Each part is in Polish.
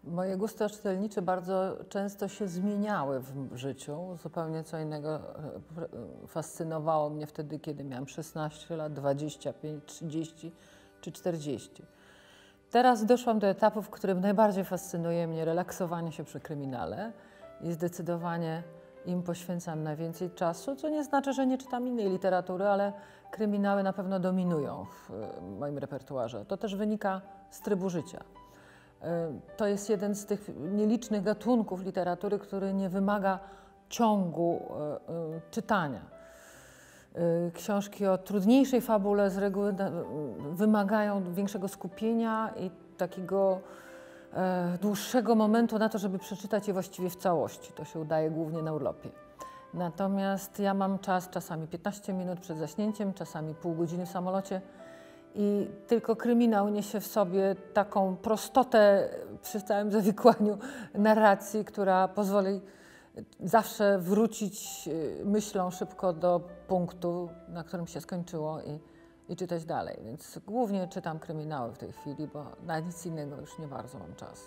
Moje gusty czytelnicze bardzo często się zmieniały w życiu. Zupełnie co innego fascynowało mnie wtedy, kiedy miałam 16 lat, 25, 30 czy 40. Teraz doszłam do etapu, w którym najbardziej fascynuje mnie relaksowanie się przy kryminale i zdecydowanie im poświęcam najwięcej czasu, co nie znaczy, że nie czytam innej literatury, ale kryminały na pewno dominują w moim repertuarze. To też wynika z trybu życia. To jest jeden z tych nielicznych gatunków literatury, który nie wymaga ciągu czytania. Książki o trudniejszej fabule z reguły wymagają większego skupienia i takiego dłuższego momentu na to, żeby przeczytać je właściwie w całości. To się udaje głównie na urlopie. Natomiast ja mam czas czasami 15 minut przed zaśnięciem, czasami pół godziny w samolocie i tylko kryminał niesie w sobie taką prostotę przy całym zawikłaniu narracji, która pozwoli zawsze wrócić myślą szybko do punktu, na którym się skończyło i czytać dalej. Więc głównie czytam kryminały w tej chwili, bo na nic innego już nie bardzo mam czas.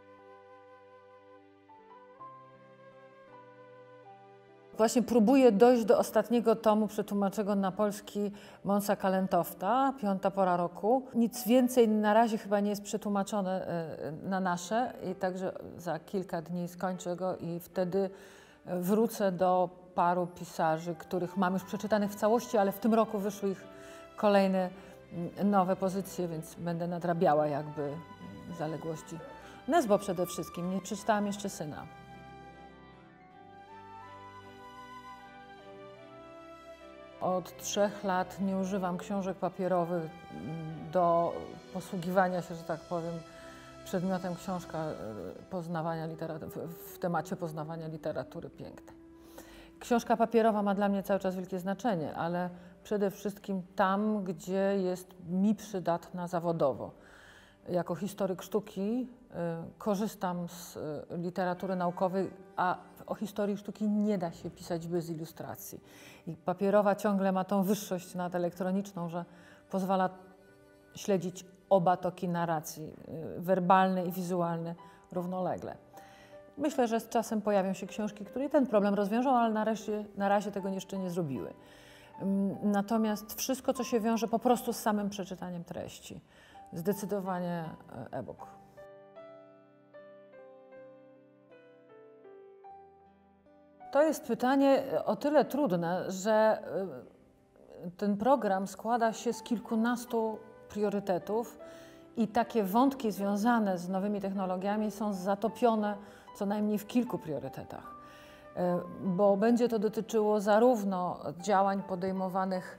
Właśnie próbuję dojść do ostatniego tomu przetłumaczonego na polski Monsa Kalentowta, Piąta pora roku. Nic więcej na razie chyba nie jest przetłumaczone na nasze i także za kilka dni skończę go i wtedy wrócę do paru pisarzy, których mam już przeczytanych w całości, ale w tym roku wyszły ich kolejne nowe pozycje, więc będę nadrabiała jakby zaległości. Nesbo przede wszystkim, nie przeczytałam jeszcze Syna. Od 3 lat nie używam książek papierowych do posługiwania się, że tak powiem, przedmiotem książka poznawania w temacie poznawania literatury pięknej. Książka papierowa ma dla mnie cały czas wielkie znaczenie, ale przede wszystkim tam, gdzie jest mi przydatna zawodowo. Jako historyk sztuki korzystam z literatury naukowej, a o historii sztuki nie da się pisać bez ilustracji. I papierowa ciągle ma tą wyższość nad elektroniczną, że pozwala śledzić oba toki narracji, werbalne i wizualne równolegle. Myślę, że z czasem pojawią się książki, które ten problem rozwiążą, ale na razie tego jeszcze nie zrobiły. Natomiast wszystko, co się wiąże po prostu z samym przeczytaniem treści, zdecydowanie e-book. To jest pytanie o tyle trudne, że ten program składa się z kilkunastu priorytetów i takie wątki związane z nowymi technologiami są zatopione co najmniej w kilku priorytetach, bo będzie to dotyczyło zarówno działań podejmowanych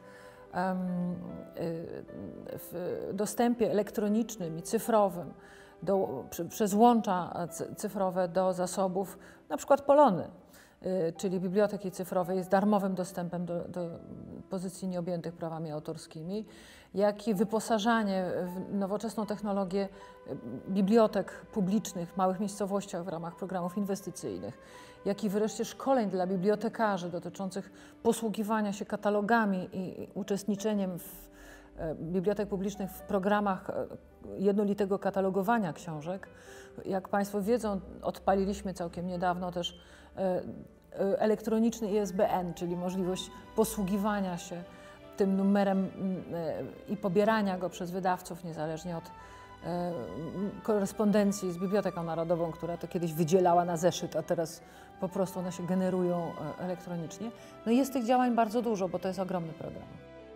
w dostępie elektronicznym i cyfrowym, przez łącza cyfrowe do zasobów, na przykład Polony, czyli biblioteki cyfrowej z darmowym dostępem do pozycji nieobjętych prawami autorskimi, jak i wyposażanie w nowoczesną technologię bibliotek publicznych w małych miejscowościach w ramach programów inwestycyjnych, jak i wreszcie szkoleń dla bibliotekarzy dotyczących posługiwania się katalogami i uczestniczeniem bibliotek publicznych w programach jednolitego katalogowania książek. Jak Państwo wiedzą, odpaliliśmy całkiem niedawno też elektroniczny ISBN, czyli możliwość posługiwania się tym numerem i pobierania go przez wydawców niezależnie od korespondencji z Biblioteką Narodową, która to kiedyś wydzielała na zeszyt, a teraz po prostu one się generują elektronicznie. No i jest tych działań bardzo dużo, bo to jest ogromny program.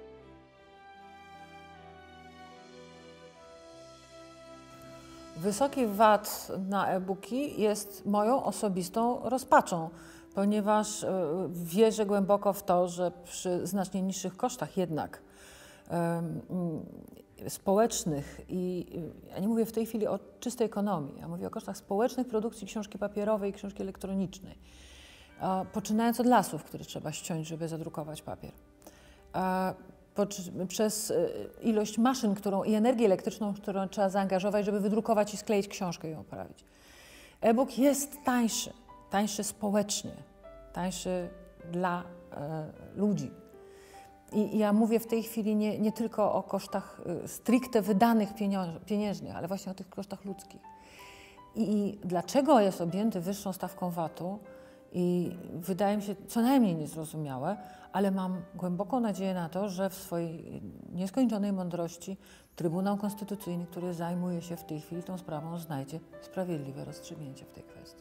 Wysoki VAT na e-booki jest moją osobistą rozpaczą, ponieważ wierzę głęboko w to, że przy znacznie niższych kosztach jednak społecznych i ja nie mówię w tej chwili o czystej ekonomii, ja mówię o kosztach społecznych produkcji książki papierowej i książki elektronicznej, poczynając od lasów, które trzeba ściąć, żeby zadrukować papier, przez ilość maszyn i energię elektryczną, którą trzeba zaangażować, żeby wydrukować i skleić książkę i ją oprawić. E-book jest tańszy społecznie, tańszy dla ludzi. I ja mówię w tej chwili nie tylko o kosztach stricte wydanych pieniężnych, ale właśnie o tych kosztach ludzkich. I dlaczego jest objęty wyższą stawką VAT-u? I wydaje mi się co najmniej niezrozumiałe, ale mam głęboką nadzieję na to, że w swojej nieskończonej mądrości Trybunał Konstytucyjny, który zajmuje się w tej chwili tą sprawą, znajdzie sprawiedliwe rozstrzygnięcie w tej kwestii.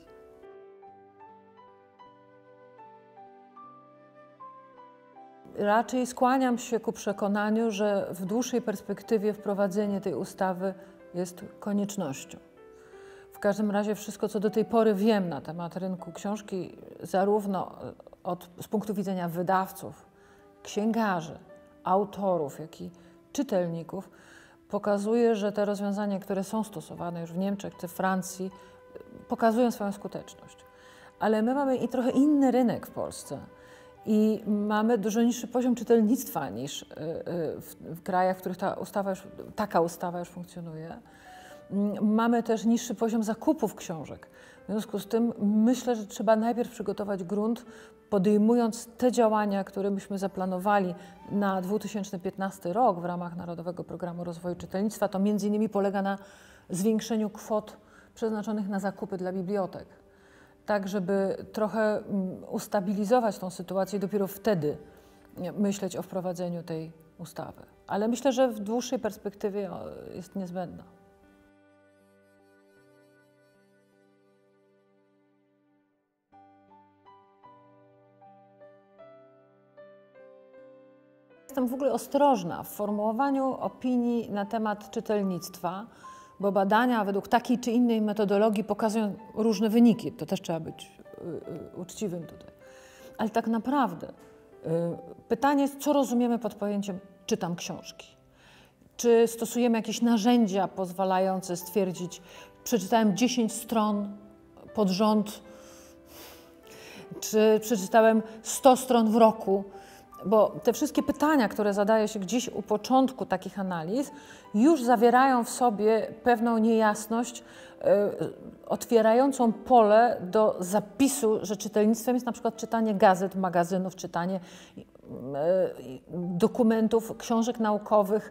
Raczej skłaniam się ku przekonaniu, że w dłuższej perspektywie wprowadzenie tej ustawy jest koniecznością. W każdym razie wszystko, co do tej pory wiem na temat rynku książki, zarówno z punktu widzenia wydawców, księgarzy, autorów, jak i czytelników, pokazuje, że te rozwiązania, które są stosowane już w Niemczech czy w Francji, pokazują swoją skuteczność. Ale my mamy i trochę inny rynek w Polsce i mamy dużo niższy poziom czytelnictwa niż w krajach, w których taka ustawa już funkcjonuje. Mamy też niższy poziom zakupów książek. W związku z tym myślę, że trzeba najpierw przygotować grunt, podejmując te działania, które myśmy zaplanowali na 2015 rok w ramach Narodowego Programu Rozwoju Czytelnictwa. To między innymi polega na zwiększeniu kwot przeznaczonych na zakupy dla bibliotek, tak żeby trochę ustabilizować tą sytuację i dopiero wtedy myśleć o wprowadzeniu tej ustawy. Ale myślę, że w dłuższej perspektywie jest niezbędna. Jestem w ogóle ostrożna w formułowaniu opinii na temat czytelnictwa, bo badania według takiej czy innej metodologii pokazują różne wyniki. To też trzeba być uczciwym tutaj. Ale tak naprawdę pytanie jest, co rozumiemy pod pojęciem czytam książki. Czy stosujemy jakieś narzędzia pozwalające stwierdzić, przeczytałem 10 stron pod rząd, czy przeczytałem 100 stron w roku. Bo te wszystkie pytania, które zadaje się gdzieś u początku takich analiz, już zawierają w sobie pewną niejasność, otwierającą pole do zapisu, że czytelnictwem jest na przykład czytanie gazet, magazynów, czytanie dokumentów, książek naukowych,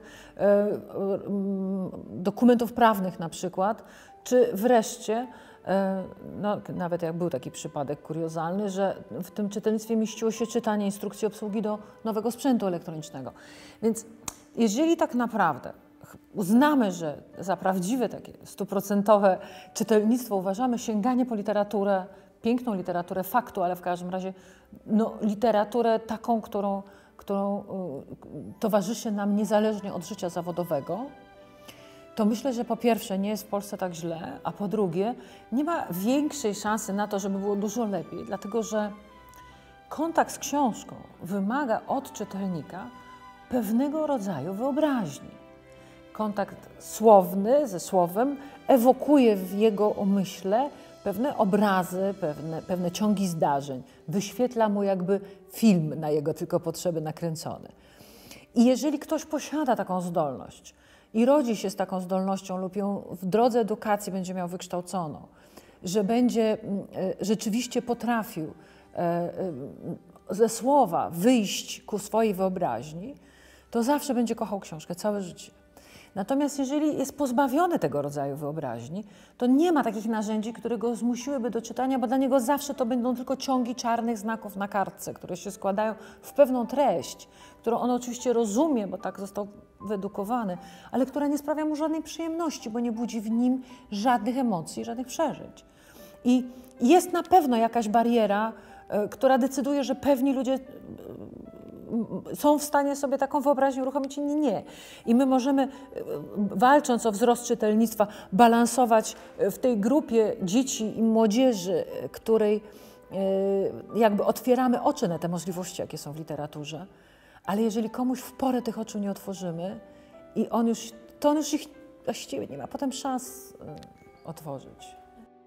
dokumentów prawnych na przykład, czy wreszcie no, nawet jak był taki przypadek kuriozalny, że w tym czytelnictwie mieściło się czytanie instrukcji obsługi do nowego sprzętu elektronicznego. Więc jeżeli tak naprawdę uznamy, że za prawdziwe takie 100% czytelnictwo uważamy sięganie po literaturę, piękną literaturę faktu, ale w każdym razie no, literaturę taką, którą towarzyszy nam niezależnie od życia zawodowego, to myślę, że po pierwsze nie jest w Polsce tak źle, a po drugie nie ma większej szansy na to, żeby było dużo lepiej, dlatego że kontakt z książką wymaga od czytelnika pewnego rodzaju wyobraźni. Kontakt słowny ze słowem ewokuje w jego umyśle pewne obrazy, pewne ciągi zdarzeń, wyświetla mu jakby film na jego tylko potrzeby nakręcony. I jeżeli ktoś posiada taką zdolność, i rodzi się z taką zdolnością lub ją w drodze edukacji będzie miał wykształconą, że będzie rzeczywiście potrafił ze słowa wyjść ku swojej wyobraźni, to zawsze będzie kochał książkę całe życie. Natomiast jeżeli jest pozbawiony tego rodzaju wyobraźni, to nie ma takich narzędzi, które go zmusiłyby do czytania, bo dla niego zawsze to będą tylko ciągi czarnych znaków na kartce, które się składają w pewną treść, którą on oczywiście rozumie, bo tak został wyedukowany, ale która nie sprawia mu żadnej przyjemności, bo nie budzi w nim żadnych emocji, żadnych przeżyć. I jest na pewno jakaś bariera, która decyduje, że pewni ludzie są w stanie sobie taką wyobraźnię uruchomić, inni nie. I my możemy, walcząc o wzrost czytelnictwa, balansować w tej grupie dzieci i młodzieży, której jakby otwieramy oczy na te możliwości, jakie są w literaturze, ale jeżeli komuś w porę tych oczu nie otworzymy i on już ich właściwie nie ma potem szans otworzyć.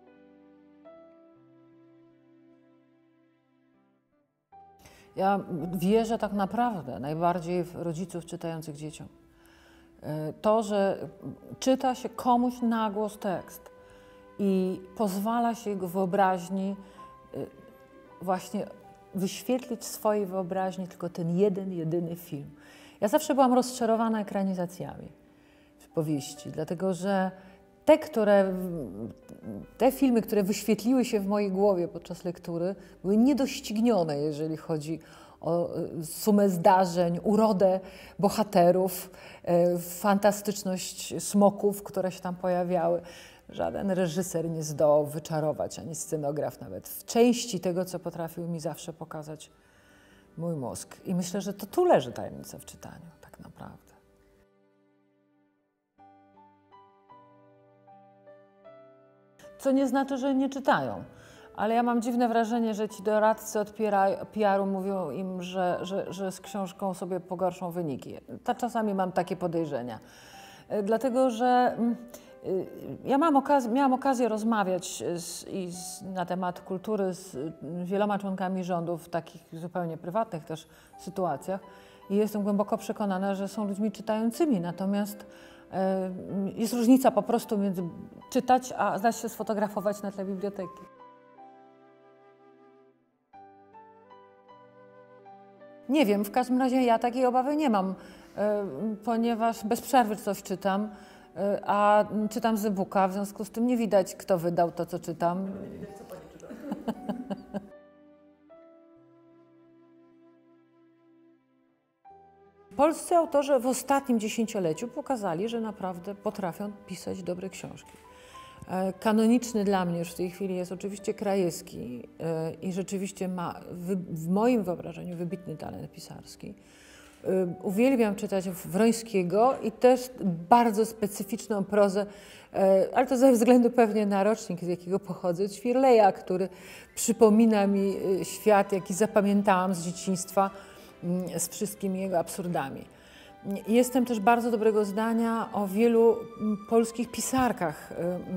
Ja wierzę tak naprawdę najbardziej w rodziców czytających dzieciom. To, że czyta się komuś na głos tekst i pozwala się jego wyobraźni właśnie wyświetlić w swojej wyobraźni tylko ten jedyny film. Ja zawsze byłam rozczarowana ekranizacjami powieści, dlatego że te filmy, które wyświetliły się w mojej głowie podczas lektury, były niedoścignione, jeżeli chodzi o sumę zdarzeń, urodę bohaterów, fantastyczność smoków, które się tam pojawiały. Żaden reżyser nie zdołał wyczarować, ani scenograf nawet, w części tego, co potrafił mi zawsze pokazać mój mózg. I myślę, że to tu leży tajemnica w czytaniu, tak naprawdę. Co nie znaczy, że nie czytają. Ale ja mam dziwne wrażenie, że ci doradcy od PR-u mówią im, że z książką sobie pogorszą wyniki. Czasami mam takie podejrzenia. Dlatego, że ja miałam okazję rozmawiać na temat kultury z wieloma członkami rządu w takich zupełnie prywatnych też sytuacjach i jestem głęboko przekonana, że są ludźmi czytającymi. Natomiast jest różnica po prostu między czytać, a dać się sfotografować na tle biblioteki. Nie wiem, w każdym razie ja takiej obawy nie mam, ponieważ bez przerwy coś czytam, a czytam z e-booka, w związku z tym nie widać, kto wydał to, co czytam. Polscy autorzy w ostatnim dziesięcioleciu pokazali, że naprawdę potrafią pisać dobre książki. Kanoniczny dla mnie już w tej chwili jest oczywiście Krajewski i rzeczywiście ma w moim wyobrażeniu wybitny talent pisarski. Uwielbiam czytać Wrońskiego i też bardzo specyficzną prozę, ale to ze względu pewnie na rocznik, z jakiego pochodzę, Ćwirleja, który przypomina mi świat, jaki zapamiętałam z dzieciństwa z wszystkimi jego absurdami. Jestem też bardzo dobrego zdania o wielu polskich pisarkach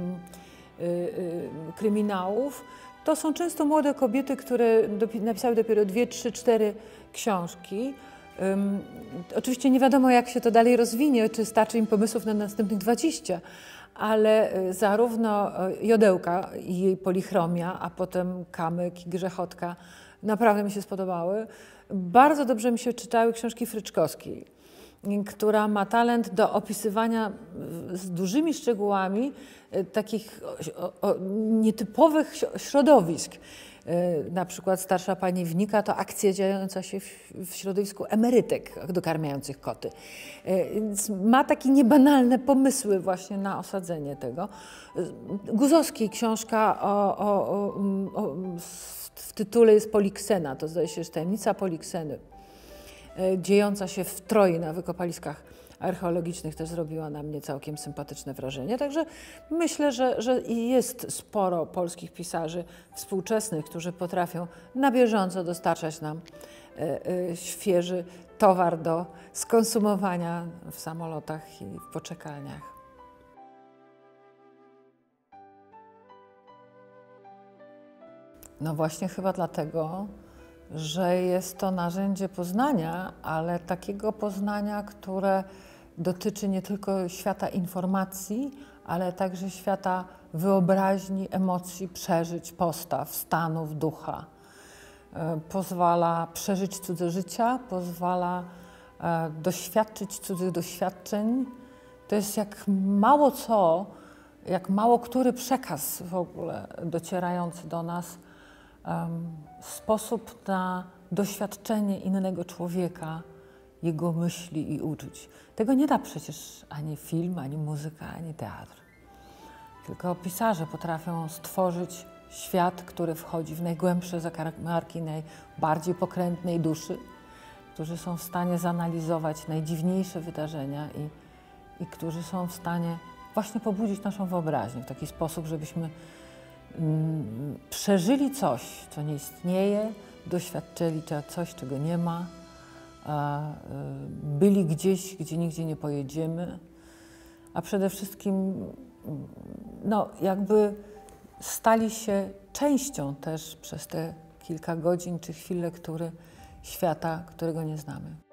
kryminałów. To są często młode kobiety, które napisały dopiero 2, 3, 4 książki. Oczywiście nie wiadomo, jak się to dalej rozwinie, czy starczy im pomysłów na następnych 20, ale zarówno Jodełka i jej Polichromia, a potem Kamyk i Grzechotka naprawdę mi się spodobały. Bardzo dobrze mi się czytały książki Fryczkowskiej, która ma talent do opisywania z dużymi szczegółami takich nietypowych środowisk. Na przykład Starsza Pani Wnika to akcja dziejąca się w środowisku emerytek dokarmiających koty. Więc ma takie niebanalne pomysły właśnie na osadzenie tego. Guzowskiej książka w tytule jest Poliksena, to zdaje się, że tajemnica Polikseny, dziejąca się w Troi na wykopaliskach archeologicznych, też zrobiła na mnie całkiem sympatyczne wrażenie. Także myślę, że jest sporo polskich pisarzy współczesnych, którzy potrafią na bieżąco dostarczać nam świeży towar do skonsumowania w samolotach i w poczekalniach. No właśnie chyba dlatego, że jest to narzędzie poznania, ale takiego poznania, które dotyczy nie tylko świata informacji, ale także świata wyobraźni, emocji, przeżyć, postaw, stanów ducha. Pozwala przeżyć cudze życia, pozwala doświadczyć cudzych doświadczeń. To jest jak mało który przekaz w ogóle docierający do nas, sposób na doświadczenie innego człowieka, jego myśli i uczuć. Tego nie da przecież ani film, ani muzyka, ani teatr. Tylko pisarze potrafią stworzyć świat, który wchodzi w najgłębsze zakamarki najbardziej pokrętnej duszy, którzy są w stanie zanalizować najdziwniejsze wydarzenia i którzy są w stanie właśnie pobudzić naszą wyobraźnię w taki sposób, żebyśmy przeżyli coś, co nie istnieje, doświadczyli coś, czego nie ma, byli gdzieś, gdzie nigdzie nie pojedziemy, a przede wszystkim no, jakby stali się częścią też przez te kilka godzin czy chwil lektury świata, którego nie znamy.